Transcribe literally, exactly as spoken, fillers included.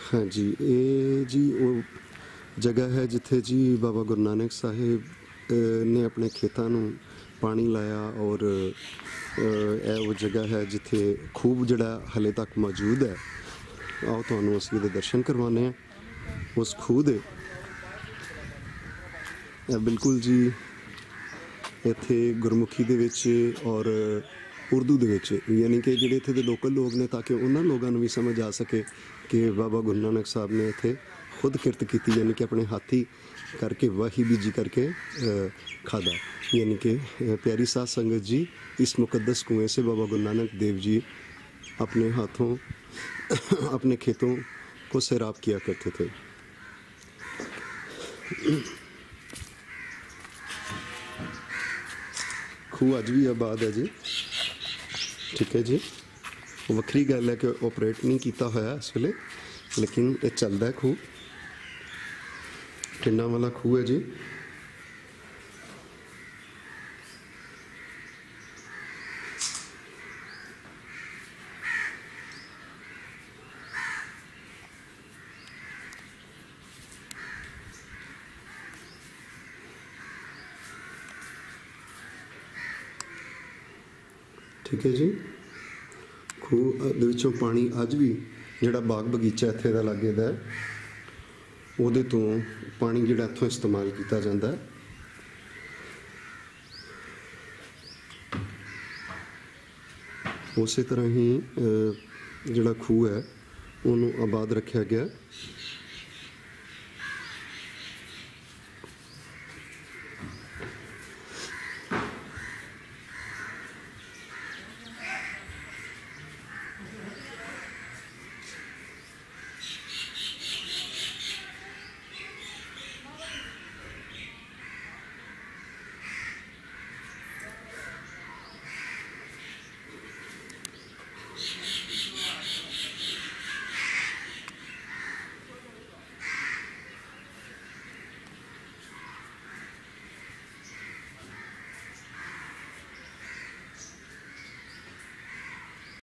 हाँ जी, ये जी वो जगह है जिथे जी बाबा गुरु नानक साहिब अ, ने अपने खेतों नूं पानी लाया और अ, ਇਹ वो जगह है जिथे खूब जड़ा हले तक मौजूद है। आओ तुहानूं असीं इहदे दर्शन करवाने हैं उस खूह दे। ਇਹ बिल्कुल जी ਇੱਥੇ गुरमुखी ਦੇ ਵਿੱਚ और उर्दू ਦੇ ਵਿੱਚ यानी कि ਜਿਹੜੇ ਇੱਥੇ ਦੇ ਲੋਕਲ ਲੋਕ ਨੇ ਤਾਂ ਕਿ ਉਹਨਾਂ ਲੋਕਾਂ ਨੂੰ ਵੀ ਸਮਝ ਆ ਸਕੇ ਕਿ ਬਾਬਾ ਗੁਰੂ ਨਾਨਕ ਸਾਹਿਬ ਨੇ ਇੱਥੇ खुद किरत की यानी कि अपने हाथी करके वही बीजी करके खादा। यानी कि प्यारी साध संगत जी, इस मुकद्दस कुएं से बाबा गुरु नानक देव जी अपने हाथों अपने खेतों को सैराब किया करते थे। खूह अज भी आबाद है जी, ठीक है जी। वक्री गल है कि ऑपरेट नहीं किया होया इस वेले, लेकिन ये चलता है खूह। टिंडा वाला खूह है जी। ठीक है जी। खूह दे विचों पानी अज भी जिहड़ा बाग बगीचा इत्थे दा लागे दा ਉਹਦੇ ਤੋਂ पानी ਜਿਹੜਾ ਇੱਥੋਂ इस्तेमाल किया जाता है। उस तरह ही ਜਿਹੜਾ खूह है उन्होंने आबाद रखा गया।